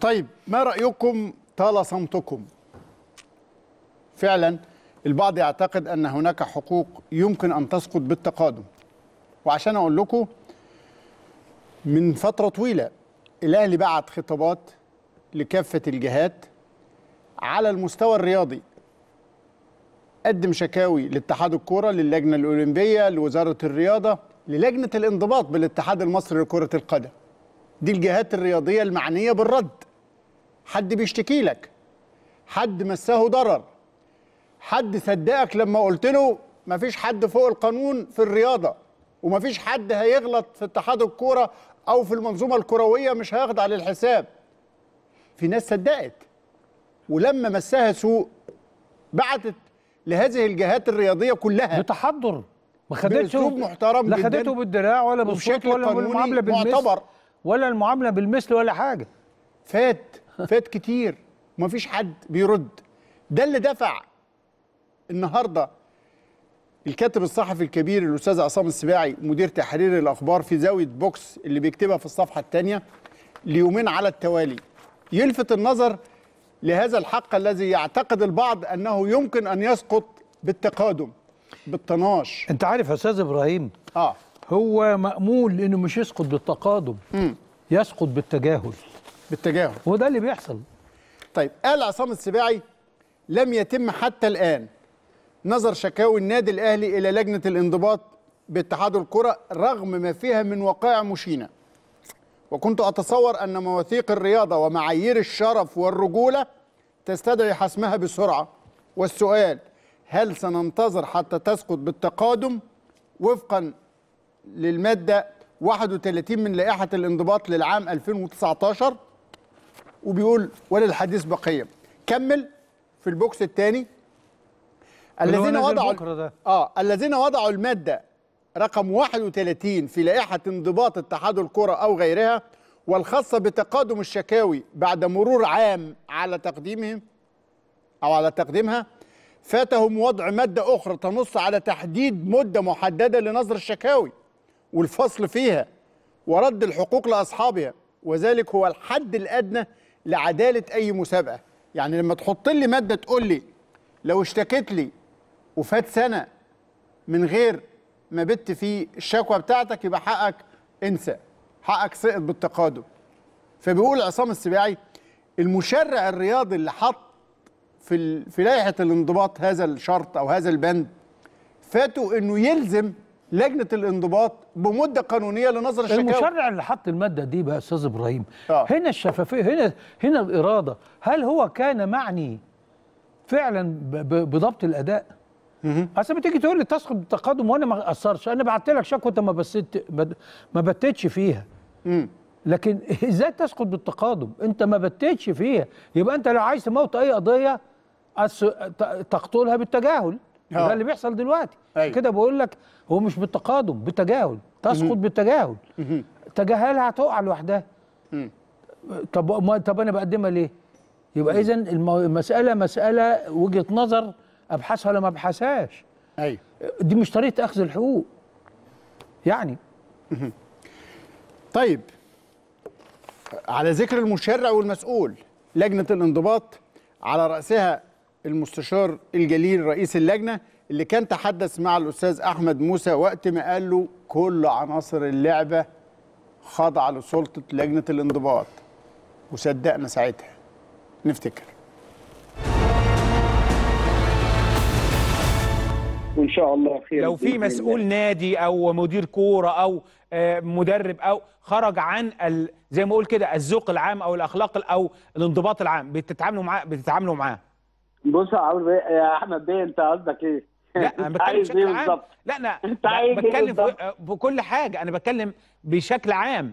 طيب ما رأيكم طال صمتكم؟ فعلا البعض يعتقد أن هناك حقوق يمكن أن تسقط بالتقادم، وعشان أقول لكم من فترة طويلة الأهلي بعت خطابات لكافة الجهات على المستوى الرياضي، قدم شكاوي لاتحاد الكرة، للجنة الأولمبية، لوزارة الرياضة، للجنة الانضباط بالاتحاد المصري لكرة القدم. دي الجهات الرياضية المعنية بالرد. حد بيشتكي لك، حد مساه ضرر، حد صدقك لما قلت له مفيش حد فوق القانون في الرياضة ومفيش حد هيغلط في اتحاد الكرة أو في المنظومة الكروية مش هيخضع للحساب. في ناس صدقت، ولما مسها سوء بعتت لهذه الجهات الرياضية كلها بتحضر، ما خدتش بأسلوب محترم لا جدا، خدته بالدراع ولا بالصوت ولا بالمعاملة بالمثل معتبر، ولا المعاملة بالمثل ولا حاجة. فات كتير ومفيش حد بيرد. ده اللي دفع النهارده الكاتب الصحفي الكبير الاستاذ عصام السباعي مدير تحرير الاخبار في زاويه بوكس اللي بيكتبها في الصفحه الثانيه ليومين على التوالي يلفت النظر لهذا الحق الذي يعتقد البعض انه يمكن ان يسقط بالتقادم بالطناش. انت عارف يا استاذ ابراهيم، هو مأمول انه مش يسقط بالتقادم، يسقط بالتجاهل. وده اللي بيحصل. طيب قال عصام السباعي لم يتم حتى الآن نظر شكاوي النادي الأهلي إلى لجنة الانضباط باتحاد الكرة رغم ما فيها من وقائع مشينة، وكنت أتصور أن مواثيق الرياضة ومعايير الشرف والرجولة تستدعي حسمها بسرعة. والسؤال هل سننتظر حتى تسقط بالتقادم وفقا للمادة 31 من لائحة الانضباط للعام 2019؟ وللحديث بقية. كمل في البوكس الثاني. الذين وضعوا المادة رقم 31 في لائحة انضباط اتحاد الكرة أو غيرها والخاصة بتقادم الشكاوي بعد مرور عام على تقديمها فاتهم وضع مادة أخرى تنص على تحديد مدة محددة لنظر الشكاوي والفصل فيها ورد الحقوق لأصحابها، وذلك هو الحد الأدنى لعدالة أي مسابقة. يعني لما تحط لي مادة تقول لي لو اشتكيت لي وفات سنة من غير ما بت في الشكوى بتاعتك يبقى حقك انسى، حقك سقط بالتقادم. فبيقول عصام السباعي المشرع الرياضي اللي حط في لائحة الانضباط هذا الشرط أو هذا البند فاته إنه يلزم لجنة الانضباط بمدة قانونية لنظر الشكاوى. المشرع اللي حط المادة دي بقى أستاذ إبراهيم هنا الشفافية، هنا الإرادة. هل هو كان معني فعلا بضبط الأداء؟ اصل بتيجي تقول لي تسقط بالتقادم وانا ما اثرش، انا بعت لك شكوى انت ما بتتش فيها. لكن ازاي تسقط بالتقادم؟ انت ما بتتش فيها، يبقى انت لو عايز تموت اي قضيه تقتلها بالتجاهل. ده اللي بيحصل دلوقتي. كده بقول لك هو مش بالتقادم، بالتجاهل، تسقط بالتجاهل. تجاهلها هتقع لوحدها. طب انا بقدمها ليه؟ يبقى اذا المساله مساله وجهه نظر ابحثها ولا ما ابحثهاش. دي مش طريقه اخذ الحقوق يعني. طيب على ذكر المشرع والمسؤول، لجنه الانضباط على راسها المستشار الجليل رئيس اللجنه اللي كان تحدث مع الاستاذ احمد موسى وقت ما قال له كل عناصر اللعبه خاضعه لسلطه لجنه الانضباط، وصدقنا ساعتها. نفتكر وان شاء الله خير. لو في مسؤول نادي او مدير كوره او مدرب او خرج عن زي ما اقول كده الذوق العام او الاخلاق او الانضباط العام بتتعاملوا معاه. بص يا احمد بيه، انت قصدك ايه؟ لا انا بتكلم بشكل عام. لا انا بتكلم بكل حاجه، انا بتكلم بشكل عام.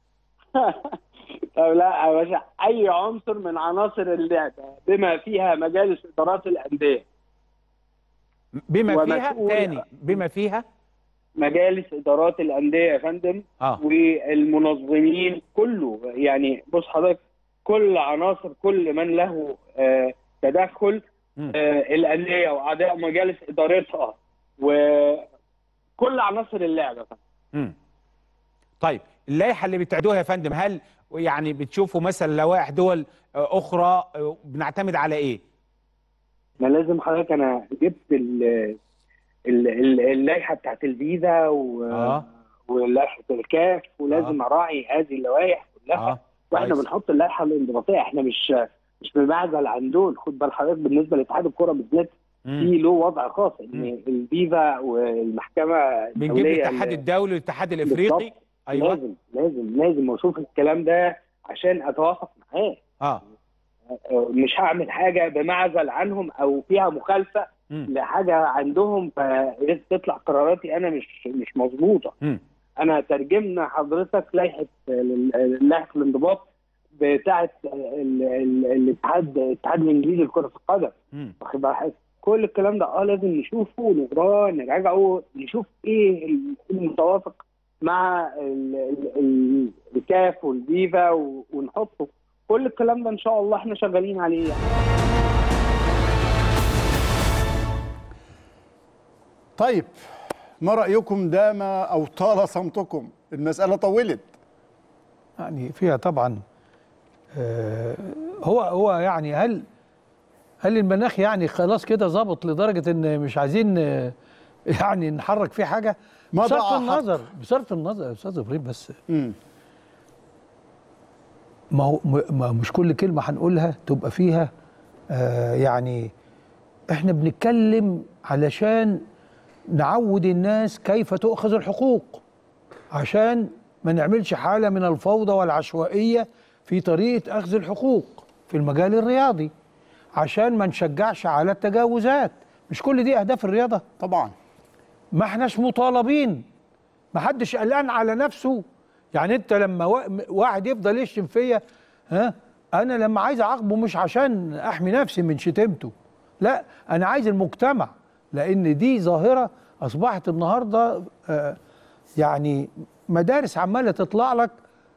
طب لا يا باشا، اي عنصر من عناصر اللعبه بما فيها مجالس ادارات الانديه بما فيها مجالس ادارات الانديه يا فندم، والمنظمين كله. يعني بص حضرتك، كل عناصر، كل من له تدخل، الانديه واعضاء مجالس ادارتها وكل عناصر اللعبه. طيب اللائحه اللي بتعدوها يا فندم، هل يعني بتشوفوا مثلا لوائح دول اخرى بنعتمد على ايه؟ ما لازم حضرتك، انا جبت اللائحه بتاعت الفيزا ولائحه الكاف، ولازم اراعي هذه اللوائح كلها. واحنا بنحط اللائحه الانضباطيه، احنا مش بمعزل عن دول. خد بال حضرتك بالنسبه لاتحاد الكره بالذات في له وضع خاص، ان الفيفا والمحكمه الدوليه بنجيب الاتحاد الدولي والاتحاد الافريقي. ايوه لازم واشوف الكلام ده عشان اتوافق معاه. مش هعمل حاجه بمعزل عنهم او فيها مخالفه لحاجه عندهم فتطلع قراراتي انا مش مظبوطه. انا ترجمنا حضرتك لائحه الانضباط بتاعه الاتحاد الانجليزي لكره القدم. واخد بالك؟ كل الكلام ده لازم نشوفه ونقراه نراجعه نشوف ايه المتوافق مع الكاف والفيفا ونحطه. كل الكلام ده ان شاء الله احنا شغالين عليه يعني. طيب ما رأيكم دام أو طال صمتكم؟ المسألة طولت يعني فيها طبعا. هو يعني هل المناخ يعني خلاص كده ظبط لدرجة ان مش عايزين يعني نحرك فيه حاجة؟ بصرف النظر يا استاذ ابراهيم بس ما مش كل كلمة هنقولها تبقى فيها يعني احنا بنتكلم علشان نعود الناس كيف تؤخذ الحقوق، عشان ما نعملش حالة من الفوضى والعشوائية في طريقة أخذ الحقوق في المجال الرياضي، عشان ما نشجعش على التجاوزات. مش كل دي أهداف الرياضة؟ طبعا. ما احناش مطالبين، ما حدش قلقان على نفسه. يعني انت لما واحد يفضل يشتم فيا، انا لما عايز اعاقبه مش عشان احمي نفسي من شتمته، لا، انا عايز المجتمع، لان دي ظاهرة اصبحت النهاردة يعني مدارس عمالة تطلع لك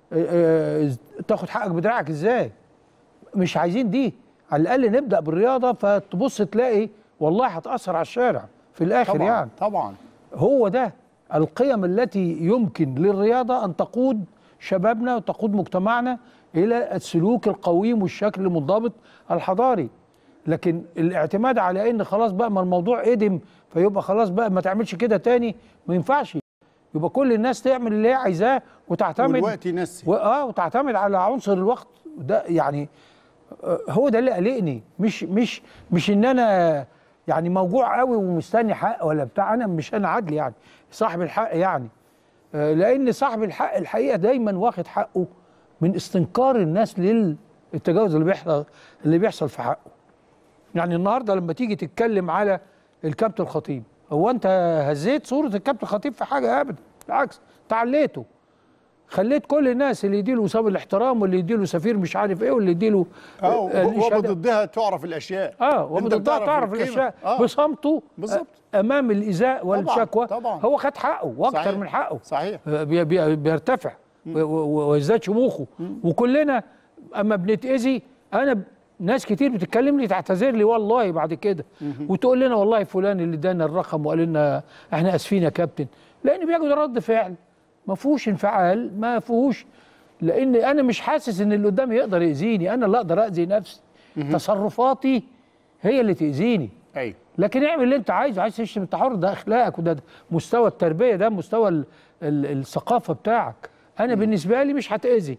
تاخد حقك بدراعك ازاي. مش عايزين دي. على الاقل نبدأ بالرياضة، فتبص تلاقي والله هتأثر على الشارع في الاخر. طبعًا يعني طبعا هو ده القيم التي يمكن للرياضة أن تقود شبابنا وتقود مجتمعنا إلى السلوك القويم والشكل المنضبط الحضاري. لكن الاعتماد على إن خلاص بقى ما الموضوع قدم فيبقى خلاص بقى ما تعملش كده تاني، ما ينفعش. يبقى كل الناس تعمل اللي هي عايزاه وتعتمد والوقت ينسي وتعتمد على عنصر الوقت ده. يعني هو ده اللي قلقني، مش إن أنا يعني موجوع قوي ومستني حق ولا بتاع. انا عدل يعني صاحب الحق يعني، لان صاحب الحق الحقيقه دايما واخد حقه من استنكار الناس للتجاوز اللي بيحصل في حقه. يعني النهارده لما تيجي تتكلم على الكابتن الخطيب، هو انت هزيت صوره الكابتن الخطيب في حاجه؟ ابدا، بالعكس، تعليته، خليت كل الناس اللي يديله وسام الاحترام واللي يديله سفير مش عارف ايه واللي يديله وبضدها تعرف الاشياء. وبضدها تعرف الاشياء بصمته بالظبط امام الايذاء والشكوى. طبعا هو خد حقه واكثر من حقه. صحيح. بيرتفع ويزداد شموخه. وكلنا اما بنتاذي، ناس كتير بتتكلم لي تعتذر لي والله بعد كده وتقول لنا والله فلان اللي ادانا الرقم وقال لنا احنا اسفين يا كابتن، لان بياخد رد فعل ما فيهوش انفعال، ما فيهوش، لان انا مش حاسس ان اللي قدامي يقدر يأذيني، انا اللي اقدر اأذي نفسي. تصرفاتي هي اللي تأذيني. ايوه. لكن اعمل اللي انت عايز تشتم انت حر، ده اخلاقك وده مستوى التربيه، ده مستوى الثقافه بتاعك. انا بالنسبه لي مش هتأذي.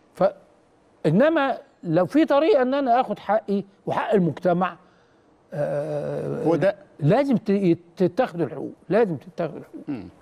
انما لو في طريقه ان انا اخد حقي وحق المجتمع، هو ده لازم تتاخد الحقوق، لازم تتاخد الحقوق.